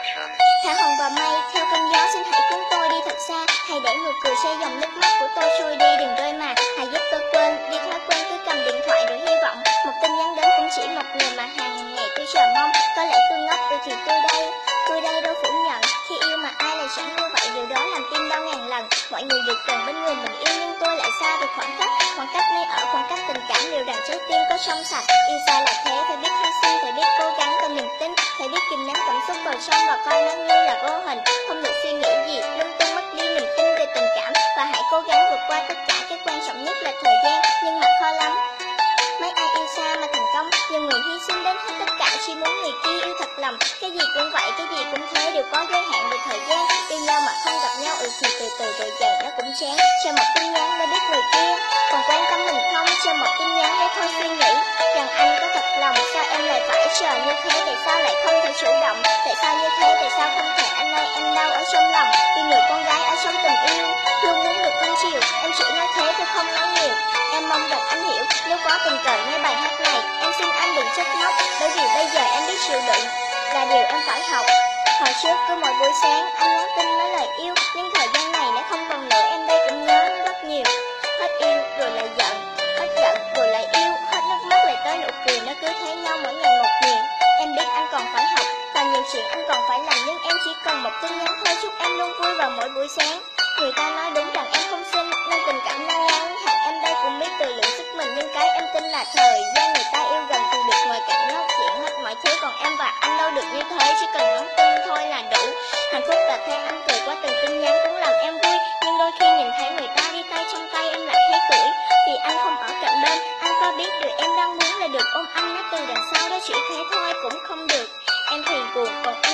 Thả hồng vào mây, theo cơn gió xin hãy cuốn tôi đi thật xa. Hãy để nụ cười sẽ dòng nước mắt của tôi trôi đi đừng rơi mà. Hãy giúp tôi quên đi thói quen cứ cầm điện thoại rồi hy vọng một tin nhắn đến cũng chỉ một người mà hàng ngày tôi chờ mong. Có lẽ tôi ngốc thì tôi đây đâu phủ nhận. Khi yêu mà ai lại chẳng như vậy, điều đó làm tim đau ngàn lần. Mọi người được gần bên người mình yêu nhưng tôi lại xa vì khoảng cách nơi ở, khoảng cách tình cảm. Liệu rằng trái tim có trong sạch, yêu xa là thế, phải biết hy sinh, phải biết cố gắng cần niềm tin, phải biết kìm nén cảm xúc vào sông và coi nó như là vô hình, không được suy nghĩ gì lung tung mất đi niềm tin về tình cảm. Và hãy cố gắng vượt qua tất cả, cái quan trọng nhất là thời gian, nhưng mà khó lắm. Mấy ai yêu xa mà thành công, nhiều người hy sinh đến hết tất cả chỉ muốn người kia yêu thật lòng. Cái gì cũng vậy, cái gì cũng thế, đều có giới hạn về thời gian. Yêu nhau mà không gặp nhau thì từ từ rồi dần nó cũng chán. Chờ một tin nhắn để biết người kia còn quan tâm mình không, chờ một tin nhắn để thôi suy nghĩ rằng anh có thật lòng. Sao em lại phải chờ như thế, tại sao lại không thể chủ động, tại sao như thế, tại sao không thể anh ơi em đau ở trong lòng. Vì người con gái ở trong tình yêu luôn muốn được cưng chiều, em chỉ nói thế tôi không nói nhiều. Em mong rằng anh hiểu, nếu có tình cờ nghe bài hát này, em xin anh đừng trách móc, bởi vì bây giờ em biết chịu đựng là điều em phải học. Hồi trước cứ mỗi buổi sáng anh nhắn tin nói lời yêu, nhưng thời gian này đã không còn nữa, em đây cũng nhớ rất nhiều. Hết yêu rồi lại giận, hết giận rồi lại yêu, hết nước mắt lại tới nụ cười, nó cứ thấy nhau mỗi ngày một nhiều. Em biết anh còn phải học, còn nhiều chuyện anh còn phải làm, nhưng em chỉ cần một tin nhắn thôi, chúc em luôn vui vào mỗi buổi sáng. Người ta nói đúng rằng em không xinh, nên tình cảm ngăn ngắn hẳn em đây cũng biết tự lượng sức mình, nhưng cái em tin là thời gian người ta yêu gần thì được ngồi cạnh nói chuyện hết mọi thứ, còn em và anh đâu được như thế, chỉ cần nhắn tin thôi là đủ. Hạnh phúc là thấy anh cười qua từng tin nhắn cũng làm em vui, nhưng đôi khi nhìn thấy người ta đi tay trong tay em lại thấy cưỡi, vì anh không ở cạnh bên. Anh có biết điều em đang muốn là được ôm anh, nói từ đằng sau đó chỉ thế thôi cũng không được. Em thì buồn còn